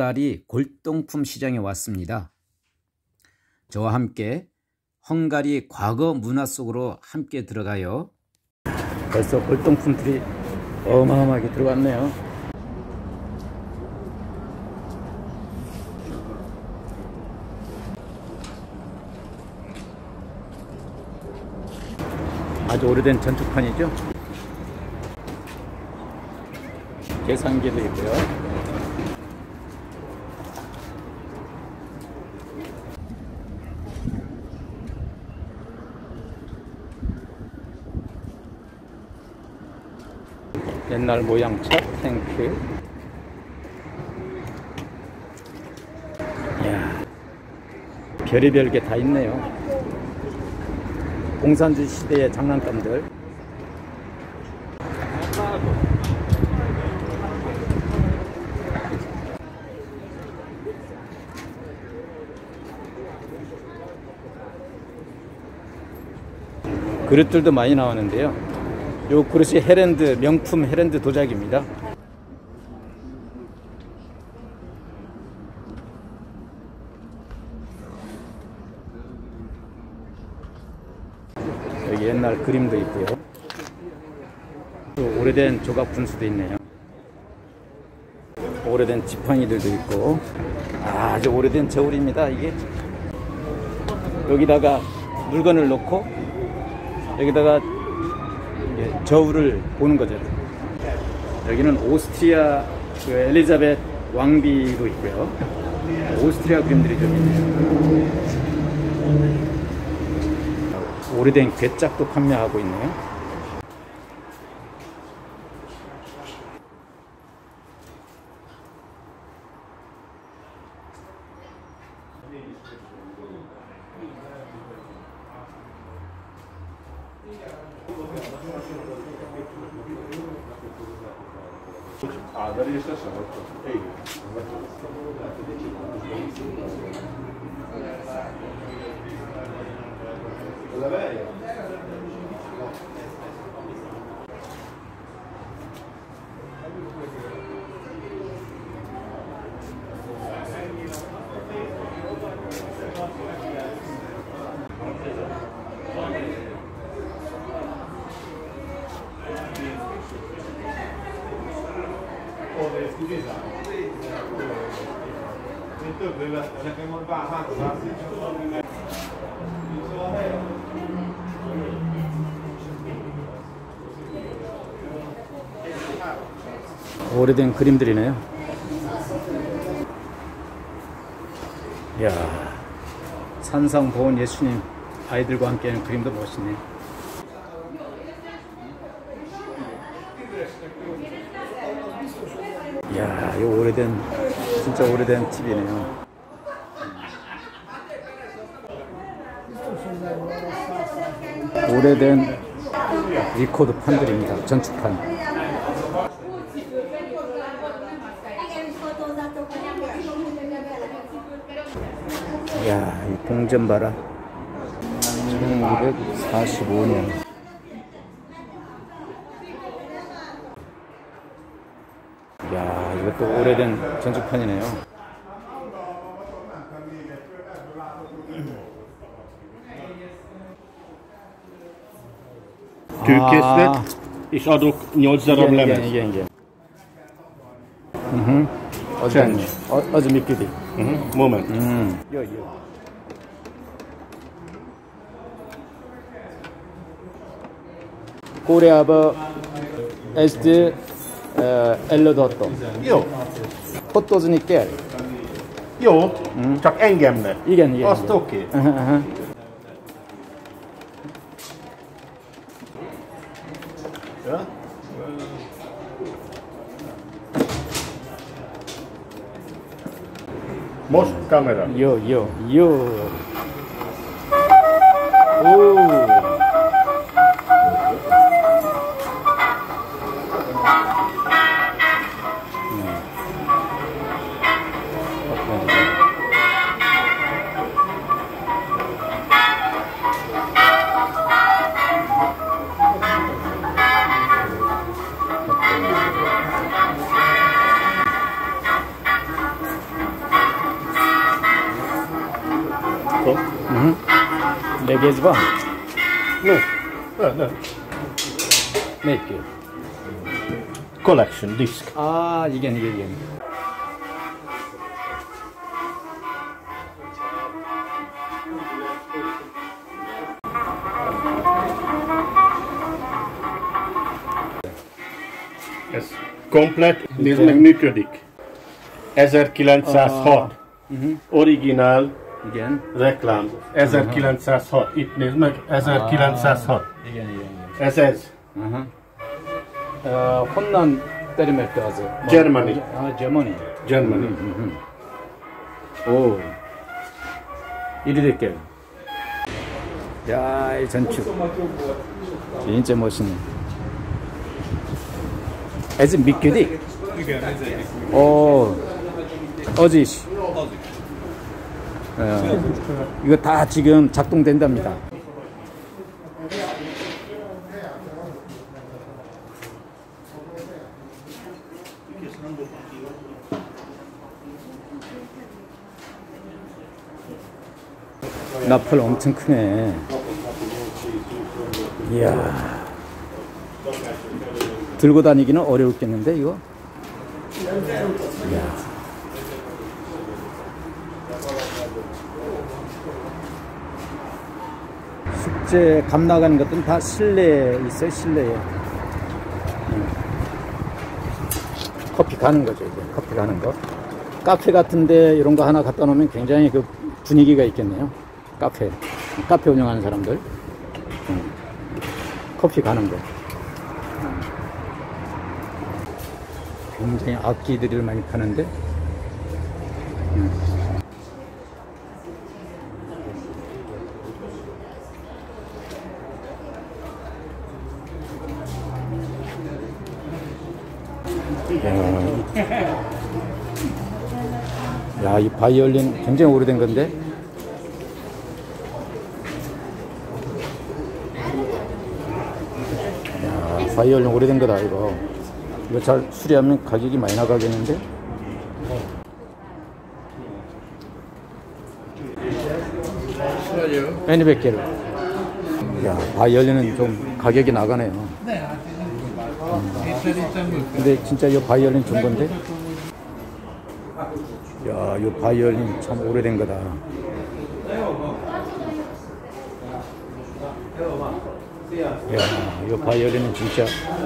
헝가리 골동품 시장에 왔습니다. 저와 함께 헝가리 과거 문화 속으로 함께 들어가요. 벌써 골동품들이 어마어마하게 들어왔네요. 아주 오래된 전축판이죠. 계산기도 있고요. 옛날 모양 차 탱크. 이야, 별의별 게 다 있네요. 공산주의 시대의 장난감들. 그릇들도 많이 나오는데요. 요 그릇이 헤랜드, 명품 헤랜드 도자기입니다. 여기 옛날 그림도 있고요. 또 오래된 조각 분수도 있네요. 오래된 지팡이들도 있고, 아주 오래된 저울입니다. 이게 여기다가 물건을 놓고 여기다가 저울을 보는 거죠. 여기는 오스트리아 엘리자베트 왕비도 있고요. 오스트리아 그림들이 좀 있네요. 오래된 괴짝도 판매하고 있네요. 오래된 그림들이네요. 이야, 산상보온 예수님 아이들과 함께하는 그림도 멋있네요. 이야, 이 오래된, 진짜 오래된 집이네요. 오래된 리코드 판들입니다. 전축판. 이야, 이 동전 봐라. 1945년. 이야, 이것도 오래된 전축판이네요. Tűkészlet, és adok 8 darab lemez. Igen. Az működik. Moment. Jó. Koreában ezt előadtam. Jó. Fotózni kell. Jó, csak engemnek. Igen. Azt oké. Ja? Most kamera. Jó. 네 개지 봐. No. 네 개. Collection disc. 아, 이게. Ez komplet, nézd meg, működik. 1906. Originál Igen. reklám. 1906. Itt nézd meg, 1906. Igen. Ez. 혼난 때리면 때 와서. Germany. 아, Germany. Germany. 오. 이리 될게. 야, 이 전축. 진짜 멋있네. 에즈 미큐디? 오. 어지시. 이거 다 지금 작동된답니다. 나팔 엄청 크네. 이야. 들고 다니기는 어려웠겠는데, 이거? 이야. 숙제 감 나가는 것들은 다 실내에 있어요, 실내에. 커피 가는 거죠, 이제. 커피 가는 거. 카페 같은데 이런 거 하나 갖다 놓으면 굉장히 그 분위기가 있겠네요. 카페 운영하는 사람들. 커피 가는 거. 굉장히 악기들을 많이 파는데. 야, 이 바이올린 굉장히 오래된 건데. 야, 바이올린 오래된 거다, 이거. 이거 잘 수리하면 가격이 많이 나가겠는데? 매니 100개를. 야, 바이올린은 좀 가격이 나가네요. 근데 진짜 이 바이올린 좋은 건데? 야, 이 바이올린 참 오래된 거다. 야, 이 바이올린은 진짜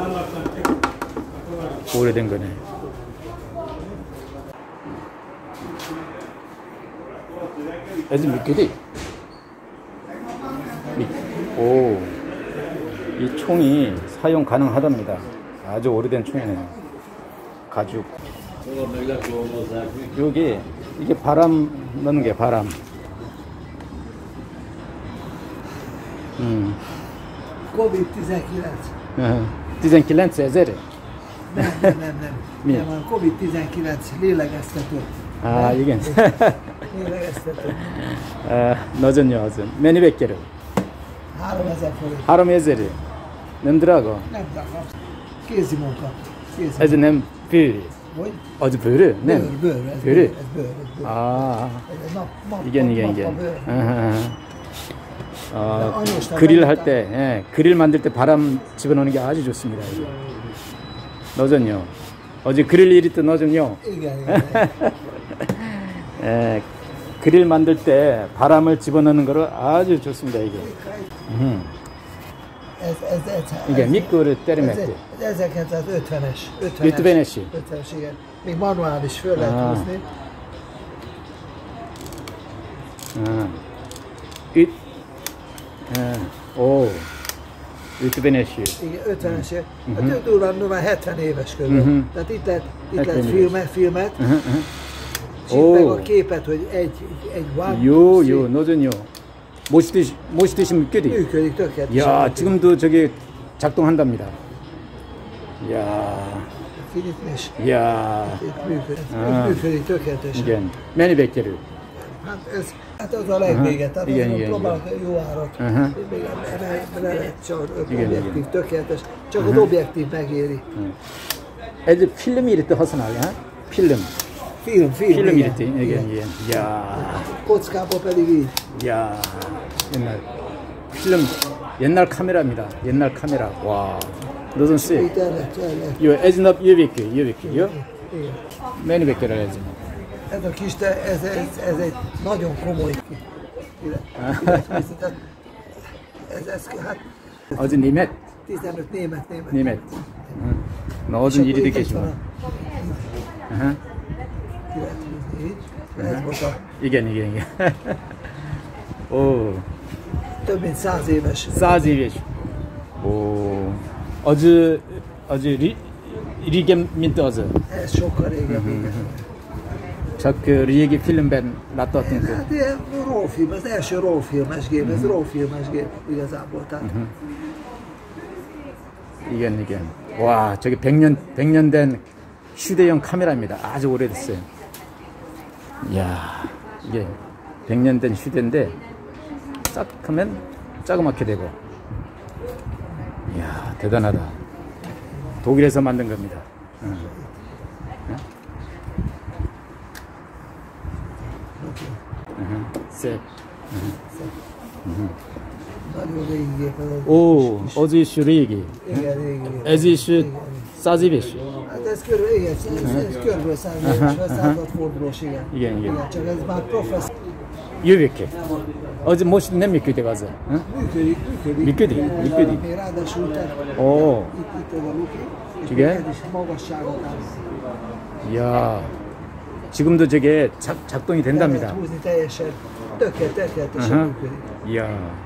오래된 거네. 에즈 미끼디? 오, 이 총이 사용 가능하답니다. 아주 오래된 총이네요. 가죽. 여기 이게 바람 넣는 게 바람. COVID-19. 19,000. Nem. Mi? Nem, a COVID-19 lélegeztető. 아, 이게. Lélegeztető. 너전 여전. 매니 100개를. 3000 forint. 하람 예제리. 냄드라고. Nem tudom. Kézi munka. Kézi 에즈 nem 뷰리. Hogy? 어즈 뷰리? Nem. Bőr, ez 뷰리? bőr, ez bőr. 아, Ez nap, 이게. bőr. 아하. 그릴 할 때, 예, 그릴 만들 때 바람 집어넣는 게 아주 좋습니다. 이거. 너전요. 어제 그릴 일이 또 너전요. Igen. 예, 그릴 만들 때 바람을 집어넣는 거를 아주 좋습니다, 이게. 이게 미끄를 때리면 돼. 1950-es. 50-es. 50-es, igen. Még manuál is föl lehet húzni. 오, 50-es. Igen, 50-es. Hát durván 70 éves körül. Tehát itt lehet filmet. Csináld meg a képet, hogy egy 요, 너전요. 못이 미끄리. működik tökéletesen. 야, 지금도 저게 작동한답니다. 야, Filipés. 야. Működik tökéletesen. Igen. Mennyi 100-kerül? Hát az a legvége, tehát Igen. próbálok jó árat. Még le lehet csak objektív, tökéletes. Csak az objektív megéri. 애들 필름이 이렇게 허선하냐? 필름. Film, 필름 igen. 이랬대. 이게. 이야. Kockából pedig így. 이야. 옛날 필름 옛날 카메라입니다. 옛날 카메라. 와. 너는 씨. Itt el lehet. 요 에즈납 유비키. 요 Igen. 매니 백개를 해야지. Ez a kis, ez egy nagyon komoly hát 어제 니멧. 15 német. 니멧. 너 어제 일이 되겠지만. Ez volt a 이게. 오. több mint 100 éves. 싸지베. 오. 어제 리겜 민트 어제. Ez sokkal régebbi. Csak régi filmben láthattunk. Hát ilyen rollfilm, az első rollfilmes gép, ez rollfilmes gép igazából. Tehát. 이게. 와, 저기 100년 된 휴대용 카메라입니다. 아주 오래됐어요. 이야, 이게 100년 된 휴대인데, 싹 하면 자그맣게 되고. 이야, 대단하다. 독일에서 만든 겁니다. 셋. Nagyon régi gép. 오, 어지슈 régi. Igen, régi. 에지슈 싸지베시. Hát ez körülbelül, igen, ez körülbelül 100 éves, 106 fordulós, igen. Igen. Csak ez már professzor. 유백해. 어제 most nem működik az. Működik. Működik. Még ráadásul tehát 오, itt ez a luki, és Igen? ez is magasságot áll. 이야. 지금도 저게 작동이 Lehet 된답니다. húzni teljesen, tökéletesen működik. 이야.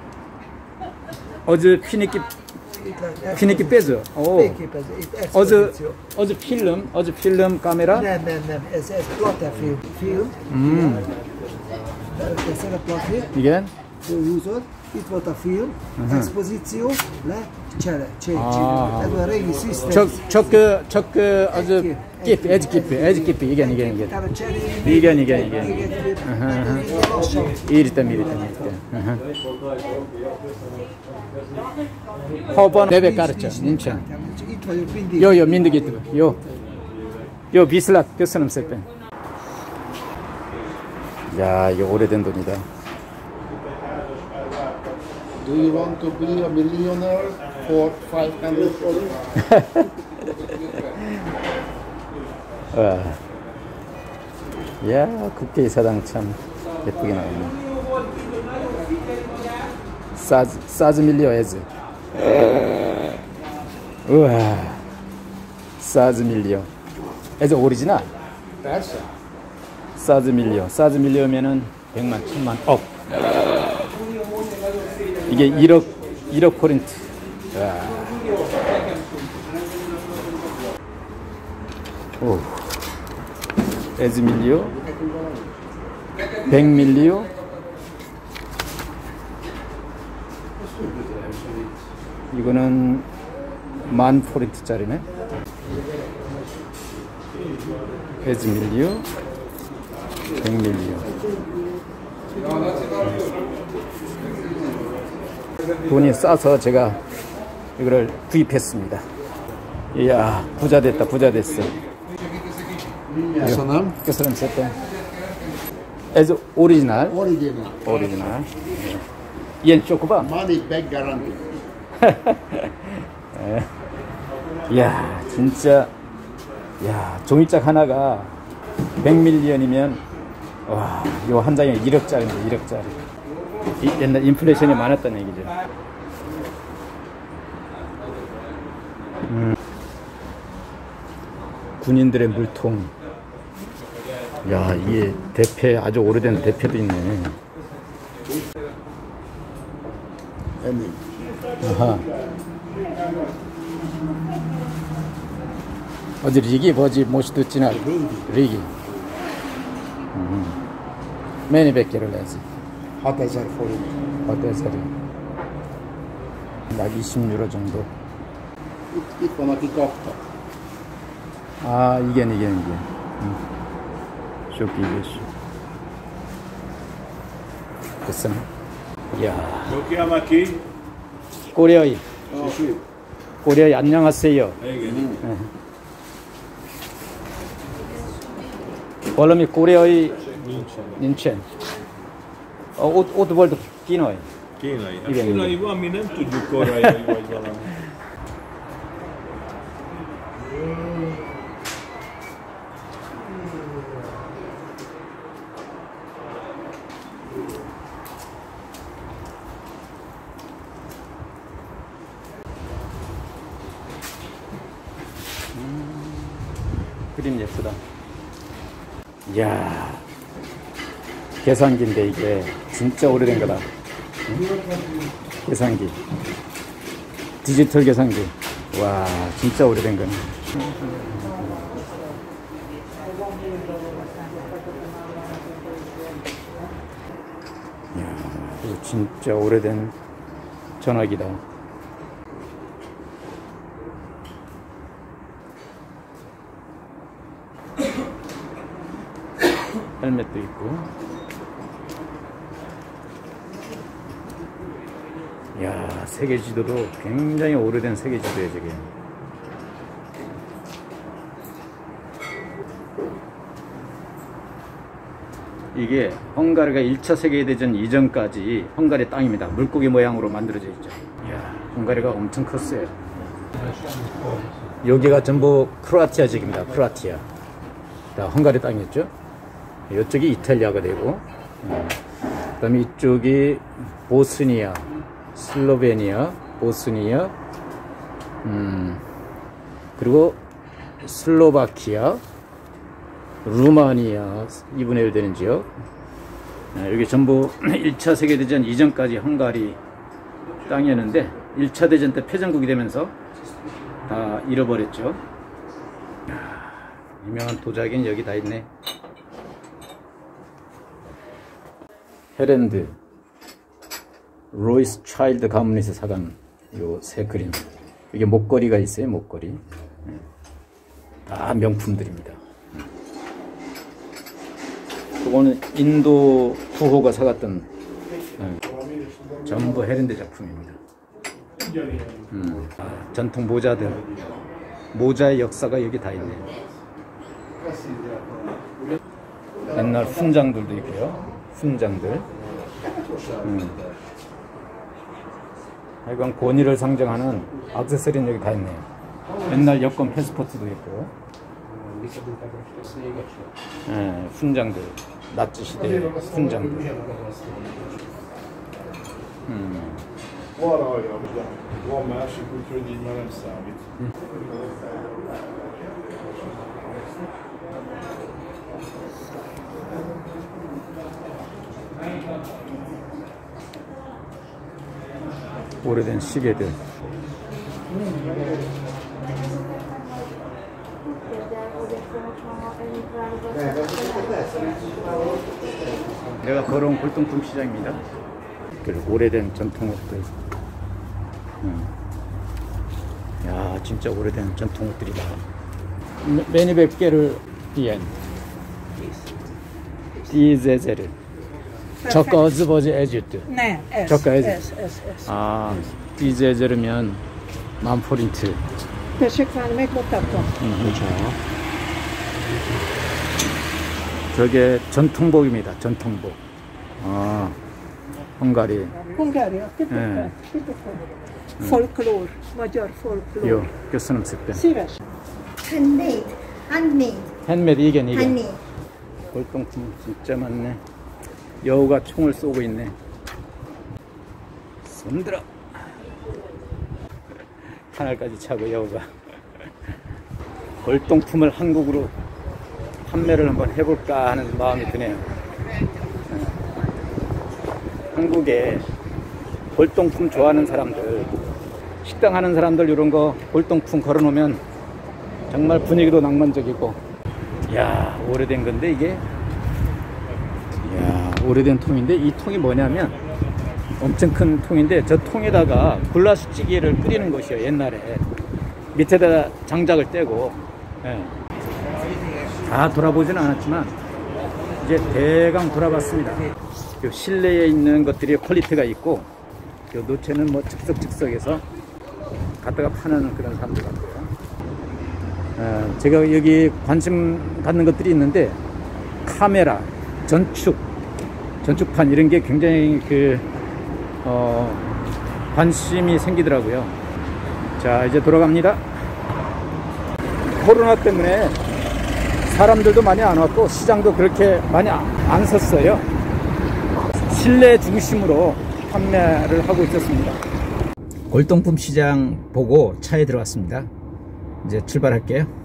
어제 피니키 Itt lehet, 피니키 빼죠. 오. fényképező, itt expozíció. 어제 필름 카메라. Nem, ez platefilm. Belőteszed a platét, Igen. fölhúzod, itt volt a film, expozíció, le, csere, change. Ah. Ez a régi szisztem. 적 아주 에지키피. igen. Utána cserélni. Igen. Lassan. 이리땀. 허번 레베 가르쳐. 인천. Itt vagyok mindig. 요 민득이 있다. 요 비슬락 교수님 셀펜. 야, 이거 오래된 돈이다. Do you want to be a millionaire for 500 와. 야, 국회의사당 참 예쁘게 나왔네. 사즈 밀리오 에즈. 우와. 사즈 밀리오. 에즈 오리지널. Persze. 사즈 밀리오면은 100만, 1000만, 억. 이게 1억 포인트. 와. 오. 에즈 밀리오. 100 밀리오. 이거는 10,000 포인트짜리네. 에즈 밀리오. 100 밀리오. 돈이 싸서 제가 이거를 구입했습니다. 이야, 부자 됐어. Köszönöm. köszönöm szépen. Ez original. Original. Ilyen sok van? Money back guarantee. 이야, 진짜. 야, 종이짝 하나가 100밀리언이면 와, 요 한 장에 1억짜리인데 1억짜리. 옛날 인플레이션이 많았다는 얘기죠. 군인들의 물통. 야, 이게 대패, 아주 오래된 대패도 있네. Ennyi. 아하. 어제 리기 뭐지 most 듣지나 리기. Mennyi bekkerül ez? 6000 forint. 6000. 약 20유로 정도. Itt van, aki kapta. 아, igen. Sok íves. Köszönöm. 이야. Jokia Maki. 코리아이. Sisi. 코리아이 안녕하세요. Valami koreai nincsen. Ott volt kínai. Kínai. Hát Igen, kínai van, mi nem tudjuk koreai vagy valami. 그림 예쁘다. 이야, 계산기인데 이게 진짜 오래된 거다. 계산기, 디지털 계산기. 와, 진짜 오래된 거네. 이야, 이거 진짜 오래된 전화기다. 헬멧도 있고. 이야, 세계 지도도 굉장히 오래된 세계 지도예요, 저게. 이게 헝가리가 1차 세계대전 이전까지 헝가리 땅입니다. 물고기 모양으로 만들어져 있죠. 이야, 헝가리가 엄청 컸어요. 여기가 전부 크로아티아 지역입니다. 크로아티아. 다 헝가리 땅이었죠. 이쪽이 이탈리아가 되고, 그 다음에 이쪽이 보스니아, 슬로베니아, 보스니아, 그리고 슬로바키아, 루마니아 2분의 1 되는 지역. 여기 전부 1차 세계대전 이전까지 헝가리 땅이었는데 1차 대전 때 패전국이 되면서 다 잃어버렸죠. 유명한 도자기는 여기 다 있네. 헤랜드, 로이스 차일드 가문에서 사간 요 새 그림. 이게 목걸이가 있어요, 목걸이. 다 명품들입니다. 그거는 인도 부호가 사갔던 전부 헤랜드 작품입니다. 전통 모자들, 모자의 역사가 여기 다 있네요. 옛날 훈장들도 있고요. 훈장들. 하여간 권위를 상징하는 액세서리는 여기 다 있네요. 옛날 여권 패스포트도 있고. 훈장들. 나치 시대의 훈장들. Arra hajra, van másik, úgyhogy így már nem számít. 오래된 시계들. 내가 걸어온 골동품 시장입니다. 오래된 전통 옷들. 야, 진짜 오래된 전통 옷들이다. Many bekke를 diyen. Dizeze를. Çok az bozu ecüttü. Ne, es. Çok az. Es. 아, Dizeze르면 10,000포린트. Tessék már, megmutatom. 저게 전통복입니다. 전통복. 아, 헝가리. Hungária, tipikus. Folklór, magyar folklór. 요, köszönöm szépen. Szíves. Handmade. 핸메드 이게. Handmade. 골동품 진짜 많네. 여우가 총을 쏘고 있네. 손들어. 하늘까지 차고 여우가. 골동품을 한국으로 판매를 한번 해볼까 하는 마음이 드네요. 한국에 골동품 좋아하는 사람들, 식당 하는 사람들 이런 거 골동품 걸어놓으면 정말 분위기도 낭만적이고. 이야, 오래된 건데 이게. 이야, 오래된 통인데 이 통이 뭐냐면 엄청 큰 통인데 저 통에다가 굴라스찌개를 끓이는 것이요. 옛날에 밑에다 장작을 떼고. 다 돌아보지는 않았지만 이제 대강 돌아봤습니다. 요 실내에 있는 것들이 퀄리티가 있고, 요 노체는 뭐 즉석즉석해서 갖다가 파는 그런 사람들 같고요. 제가 여기 관심 갖는 것들이 있는데 카메라, 전축판 이런 게 굉장히 관심이 생기더라고요. 자, 이제 돌아갑니다. 코로나 때문에 사람들도 많이 안 왔고 시장도 그렇게 많이 안 섰어요. 실내 중심으로 판매를 하고 있었습니다. 골동품 시장 보고 차에 들어왔습니다. 이제 출발할게요.